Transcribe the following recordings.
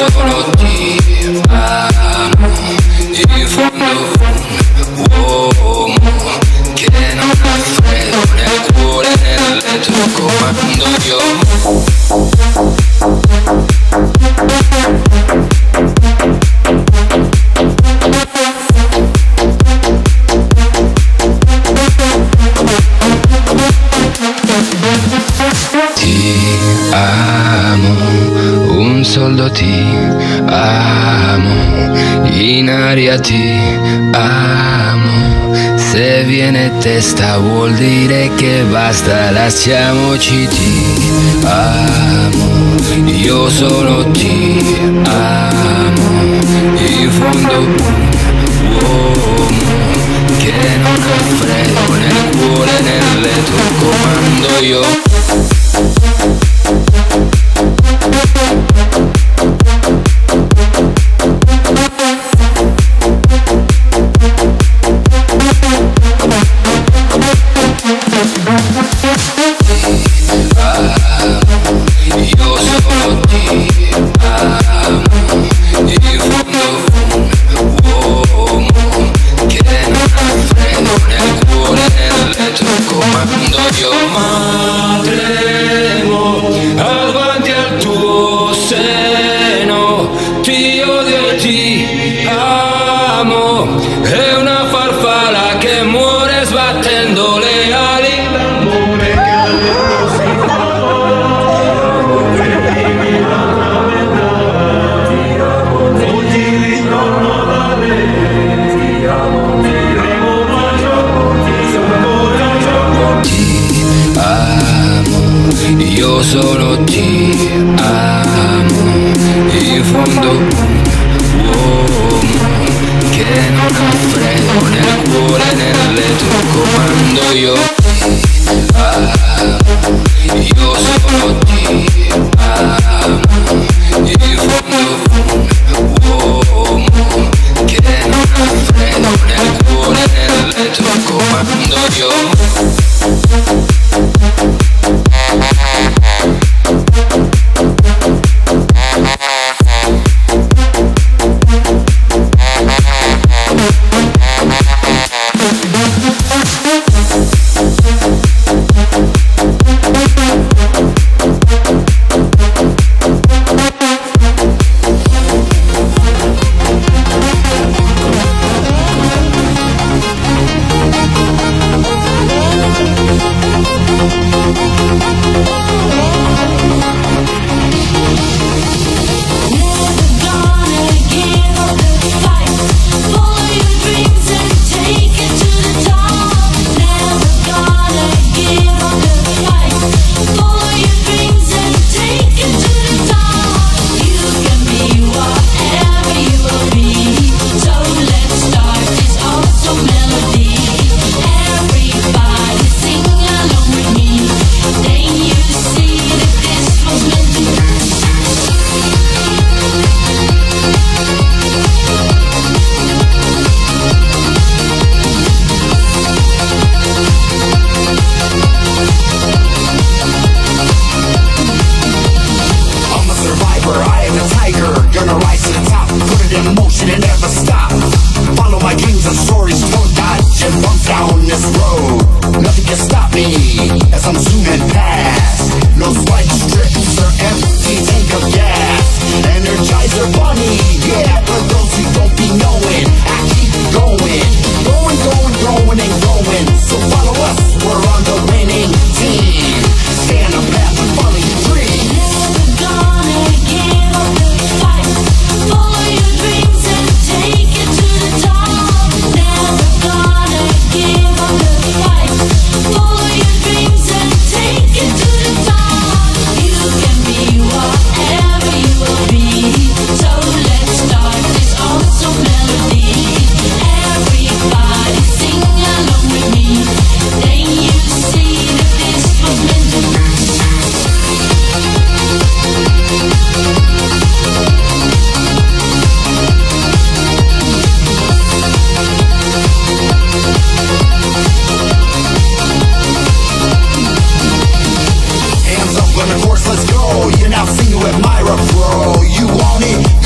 solo ti amo, in fondo un uomo che non ha freddo nel cuore, nel letto comando io. Ti amo, un soldo ti amo, in aria ti amo. Se viene testa vuol dire che basta, lasciamoci. Ti amo, io solo ti amo, in fondo un uomo che non ha freddo nel cuore, nel letto comando io. Io solo ti amo, in fondo un uomo che non ha freddo nel cuore, nel letto comando io. Madremo avanti al tuo seno, ti odio e ti amo, è una farfalla che muore sbattendo le ali. L'amore che ha detto si fa. Io solo ti amo, in fondo un uomo che non ha freddo nel cuore, nel letto comando io. Io solo ti amo, in fondo un uomo che non ha freddo nel cuore, nel letto comando io. Let's go, you're now singing with Myra Pro. You want it?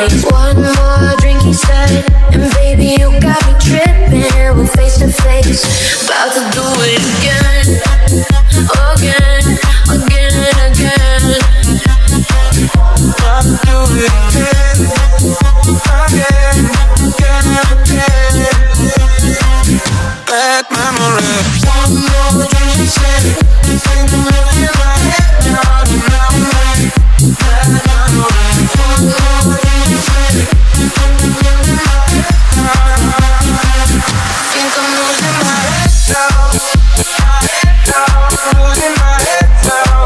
One more drink, he said, and baby, you got me tripping. We're face to face, about to do it again, again, again and again. About to do it again, again, again and again. Bad memory. One more drink, he said, thinking of you in my head now, now. Bad memory. One more drink, he said, thinking of you in my head now. Think I'm losing my head now, losing my head now,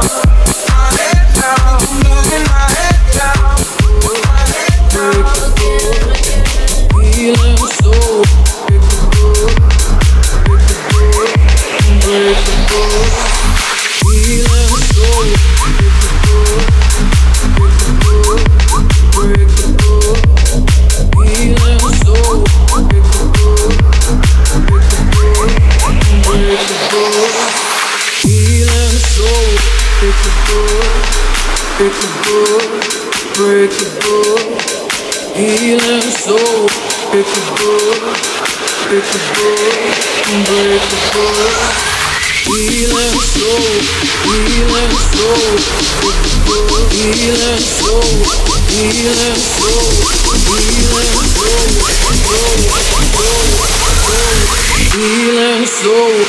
losing my head now, feeling so unbreakable, feeling so unbreakable, feeling so unbreakable, feeling so breakable, feeling so breakable, feeling so, feeling so, feeling so, feeling so, feeling so.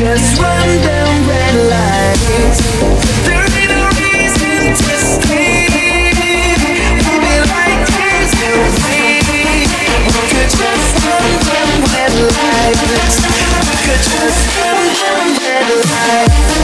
just run down red lights. There ain't no reason to stay. We'll be like tears in rain. We could just run down red lights. We could just run down red lights.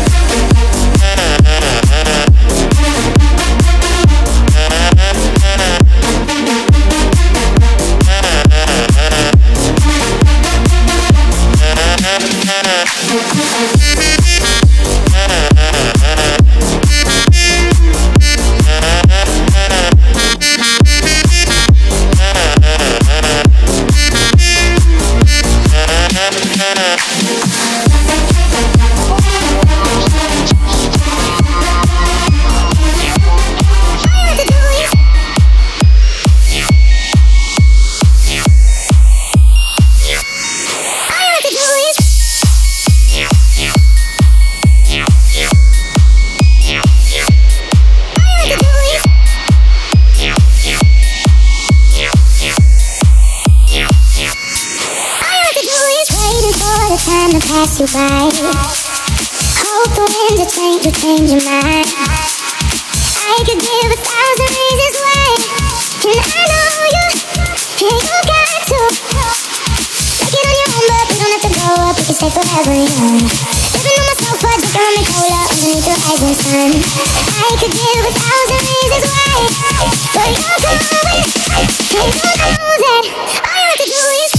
Pass you by. Hope the winds of change will change your mind. I could give 1,000 reasons why, and I know you got to. Make it on your own, but we don't have to grow up. We can stay forever young. Living on my sofa, drinking rum and cola underneath the rising sun. I could give 1,000 reasons why, but you're going, and you know that all you have to do is.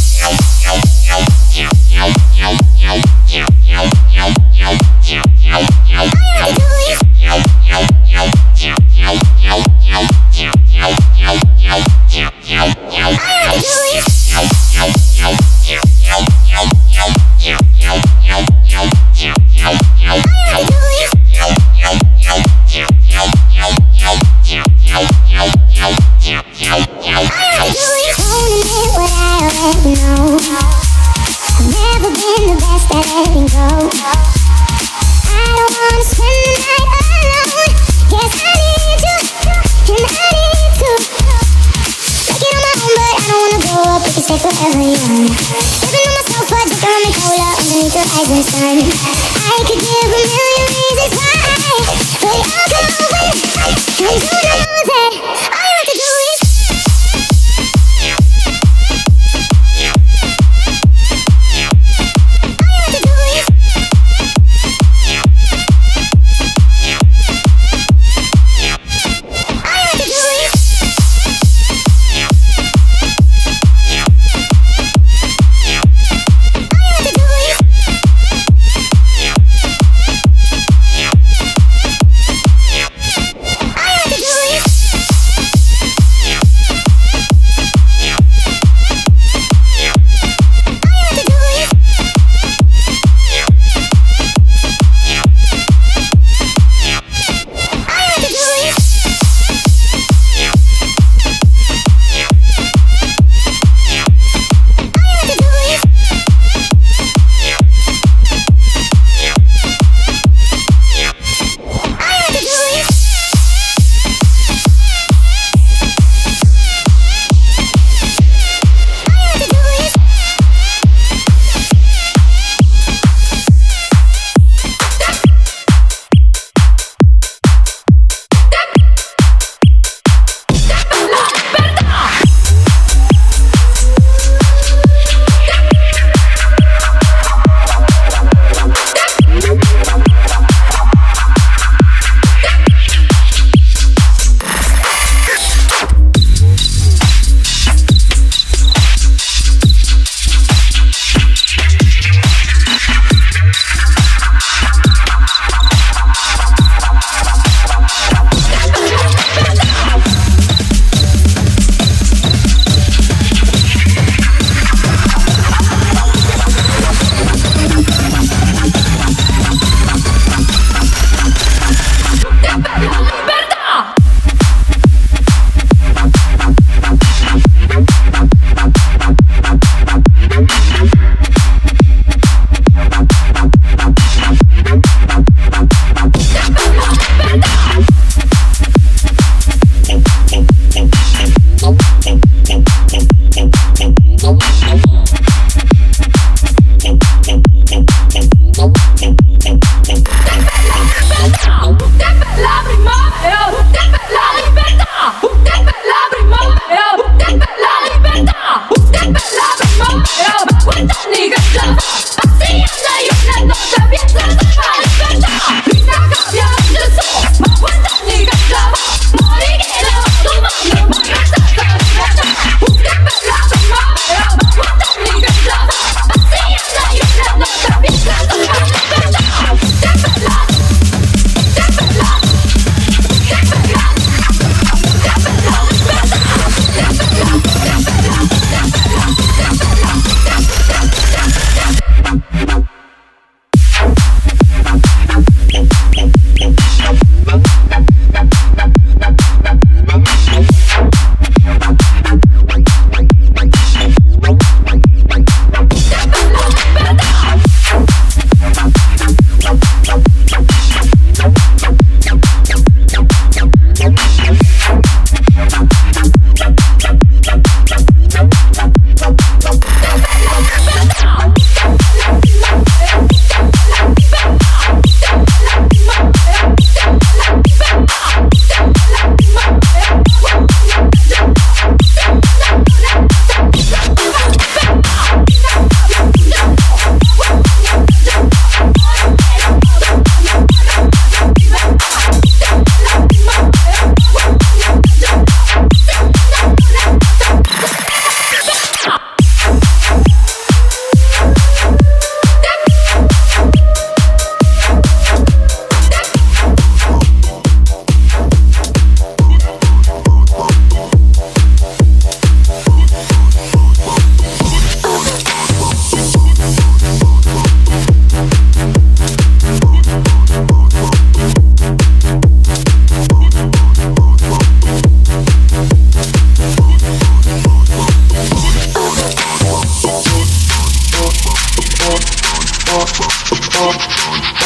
Never been the best at letting go. I don't wanna spend the night alone. Yes, I need you, and I need to. Make it on my own, but I don't wanna grow up. We can stay forever young. Living on my sofa, drinking rum and cola underneath the rising sun. I could give 1,000,000 reasons why, but you're going, and you know that all you have to do is.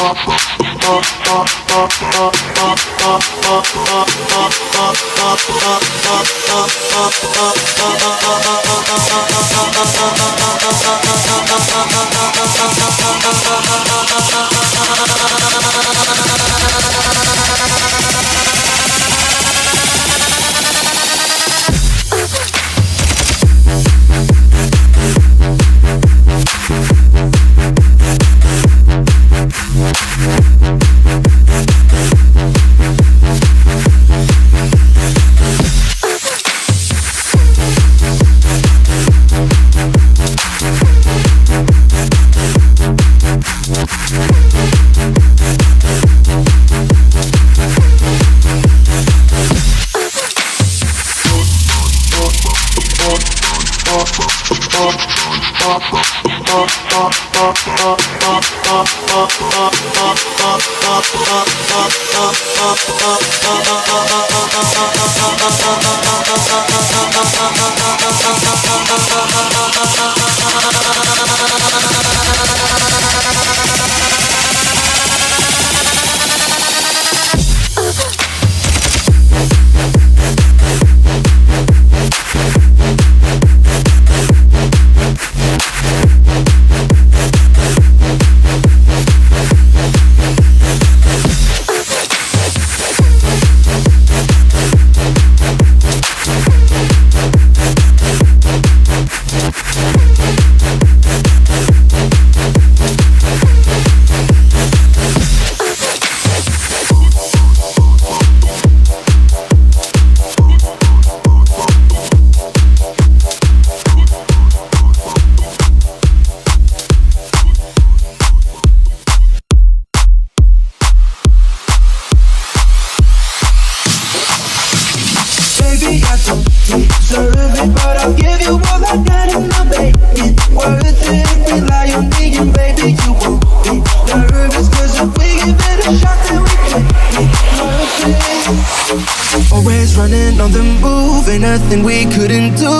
Always running on the move, ain't nothing we couldn't do.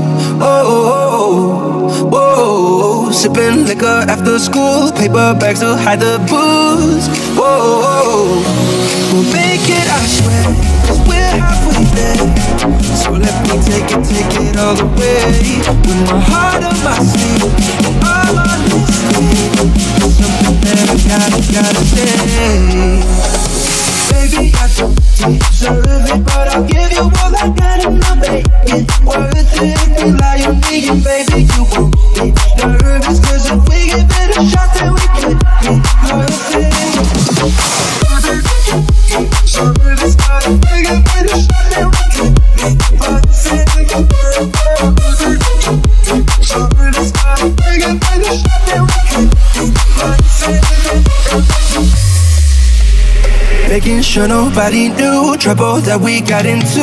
Oh, sipping liquor after school, paper bags to hide the booze. Whoa, we'll make it, I swear, 'cause we're halfway there. So let me take it all the way. With my heart on my sleeve, I'm on this thing. Something that I gotta say. Baby, I don't deserve it, but I'll give you all I got and I'll make it worth it. Rely on me and baby, you won't be nervous, 'cause if we give it a shot, then we could be perfect. So this part, if we give it a shot, then we could be perfect. So this part, if we give it a shot, then we could be perfect. Making sure nobody knew trouble that we got into.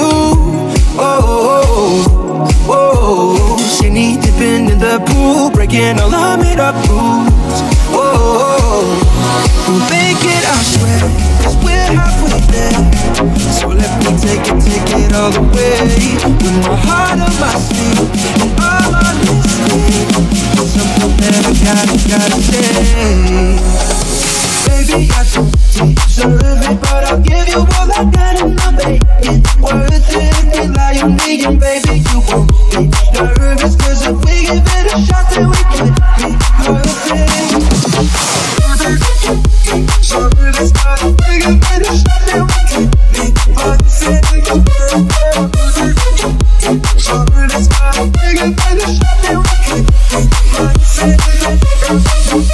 Oh, skinny dipping in the pool, breaking all our made up rules. We'll make it, I swear, 'cause we're halfway there. So let me take it all the way. With my heart on my sleeve, I'm on this thing. Something that I gotta say. Baby, I don't deserve it, but I'll give you all I got and I'll make it worth it. Rely on me and baby, you won't be nervous, 'cause if we give it a shot, then we could be perfect. So this part, if we give it a shot, then we could be perfect. So this part, if we give it a shot, then we could be perfect.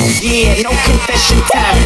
Yeah, no confession time.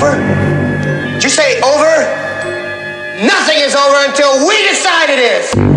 Nothing is over until we decide it is.